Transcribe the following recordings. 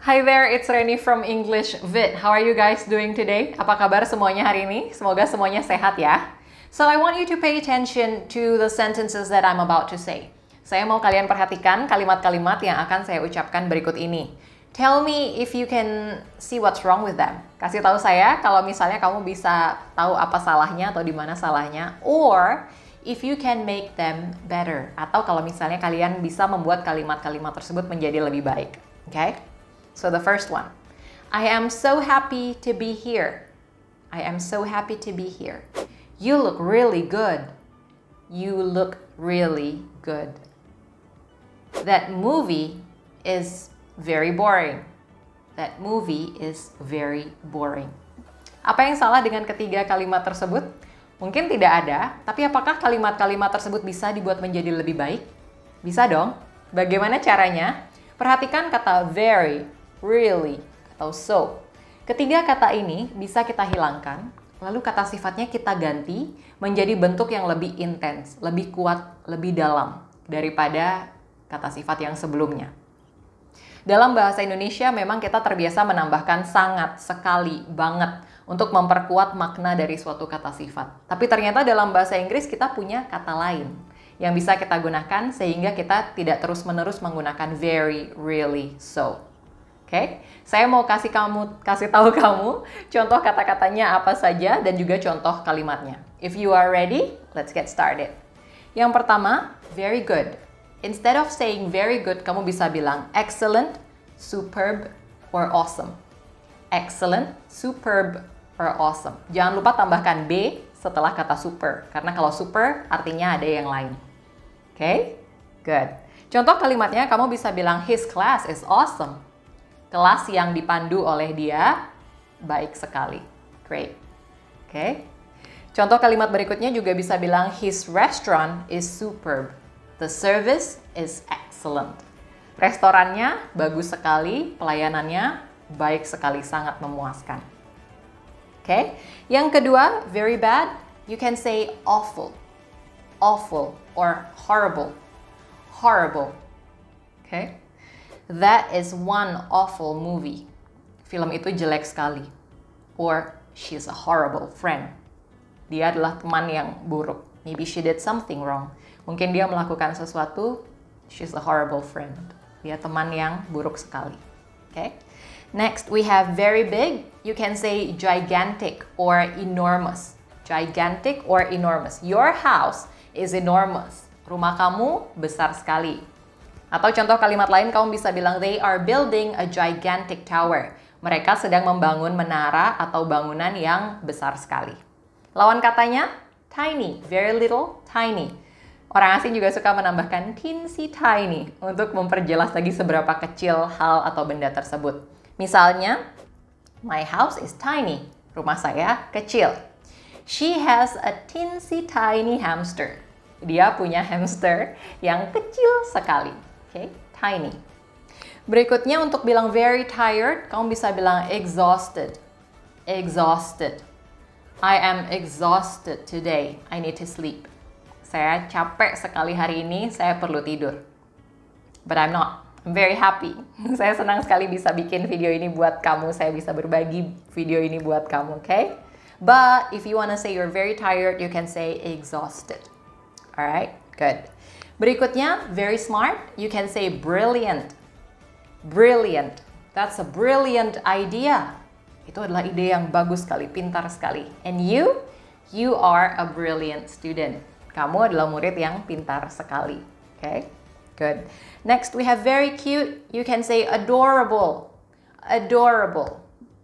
Hi there, it's Reni from English Vid. How are you guys doing today? Apa kabar semuanya hari ini? Semoga semuanya sehat ya. So I want you to pay attention to the sentences that I'm about to say. Saya mau kalian perhatikan kalimat-kalimat yang akan saya ucapkan berikut ini. Tell me if you can see what's wrong with them. Kasih tahu saya kalau misalnya kamu bisa tahu apa salahnya atau di mana salahnya. Or if you can make them better. Atau kalau misalnya kalian bisa membuat kalimat-kalimat tersebut menjadi lebih baik. Okay? So the first one, I am so happy to be here. I am so happy to be here. You look really good. You look really good. That movie is very boring. That movie is very boring. Apa yang salah dengan ketiga kalimat tersebut? Mungkin tidak ada, tapi apakah kalimat-kalimat tersebut bisa dibuat menjadi lebih baik? Bisa dong. Bagaimana caranya? Perhatikan kata very, really, atau so. Ketiga kata ini bisa kita hilangkan, lalu kata sifatnya kita ganti menjadi bentuk yang lebih intens, lebih kuat, lebih dalam daripada kata sifat yang sebelumnya. Dalam bahasa Indonesia memang kita terbiasa menambahkan sangat, sekali, banget untuk memperkuat makna dari suatu kata sifat. Tapi ternyata dalam bahasa Inggris kita punya kata lain yang bisa kita gunakan sehingga kita tidak terus-menerus menggunakan very, really, so. Oke, saya mau kasih tahu kamu contoh kata-katanya apa saja dan juga contoh kalimatnya. If you are ready, let's get started. Yang pertama, very good. Instead of saying very good, kamu bisa bilang excellent, superb, or awesome. Excellent, superb, or awesome. Jangan lupa tambahkan B setelah kata super, karena kalau super artinya ada yang lain. Oke, good. Contoh kalimatnya kamu bisa bilang his class is awesome. Kelas yang dipandu oleh dia baik sekali. Great. Oke. Contoh kalimat berikutnya juga bisa bilang his restaurant is superb. The service is excellent. Restorannya bagus sekali, pelayanannya baik sekali, sangat memuaskan. Oke. Yang kedua, very bad. You can say awful. Awful or horrible. Horrible. Okay? That is one awful movie. Film itu jelek sekali. Or she's a horrible friend. Dia adalah teman yang buruk. Maybe she did something wrong. Mungkin dia melakukan sesuatu. She's a horrible friend. Dia teman yang buruk sekali. Okay? Next, we have very big. You can say gigantic or enormous. Gigantic or enormous. Your house is enormous. Rumah kamu besar sekali. Atau contoh kalimat lain kamu bisa bilang they are building a gigantic tower. Mereka sedang membangun menara atau bangunan yang besar sekali. Lawan katanya tiny, very little, tiny. Orang asing juga suka menambahkan teensy tiny untuk memperjelas lagi seberapa kecil hal atau benda tersebut. Misalnya, my house is tiny. Rumah saya kecil. She has a teensy tiny hamster. Dia punya hamster yang kecil sekali. Okay, tiny. Berikutnya untuk bilang very tired, kamu bisa bilang exhausted. Exhausted. I am exhausted today. I need to sleep. Saya capek sekali hari ini, saya perlu tidur. But I'm not. I'm very happy. Saya senang sekali bisa bikin video ini buat kamu. Saya bisa berbagi video ini buat kamu, okay? But if you want to say you're very tired, you can say exhausted. Alright, good. Berikutnya, very smart. You can say brilliant. Brilliant. That's a brilliant idea. Itu adalah ide yang bagus sekali, pintar sekali. And you are a brilliant student. Kamu adalah murid yang pintar sekali. Okay, good. Next, we have very cute. You can say adorable. Adorable.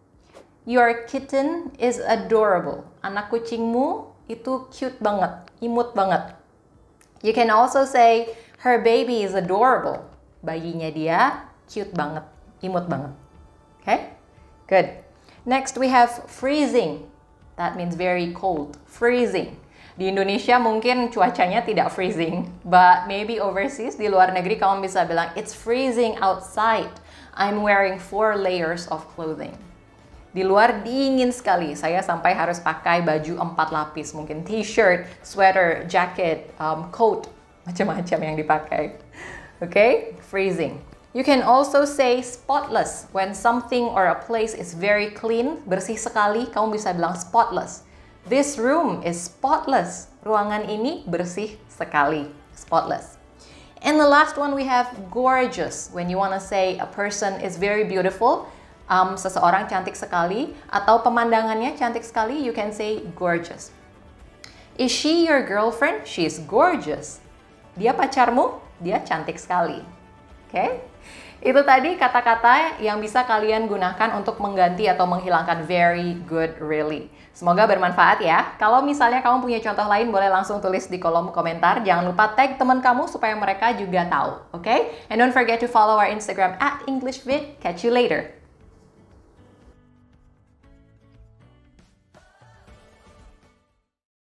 Your kitten is adorable. Anak kucingmu itu cute banget, imut banget. You can also say, her baby is adorable. Bayinya dia cute banget, imut banget. Okay? Good. Next, we have freezing. That means very cold. Freezing. Di Indonesia mungkin cuacanya tidak freezing. But maybe overseas, di luar negeri, kamu bisa bilang, it's freezing outside. I'm wearing 4 layers of clothing. Di luar dingin sekali, saya sampai harus pakai baju 4 lapis, mungkin t-shirt, sweater, jacket, coat, macam-macam yang dipakai. Okay? Freezing. You can also say spotless. When something or a place is very clean, bersih sekali, kamu bisa bilang spotless. This room is spotless. Ruangan ini bersih sekali. Spotless. And the last one we have gorgeous. When you want to say a person is very beautiful, seseorang cantik sekali, atau pemandangannya cantik sekali, you can say gorgeous. Is she your girlfriend? She's gorgeous. Dia pacarmu? Dia cantik sekali. Oke? Itu tadi kata-kata yang bisa kalian gunakan untuk mengganti atau menghilangkan very, good, really. Semoga bermanfaat ya. Kalau misalnya kamu punya contoh lain, boleh langsung tulis di kolom komentar. Jangan lupa tag teman kamu supaya mereka juga tahu. Oke? And don't forget to follow our Instagram @EnglishVid. Catch you later.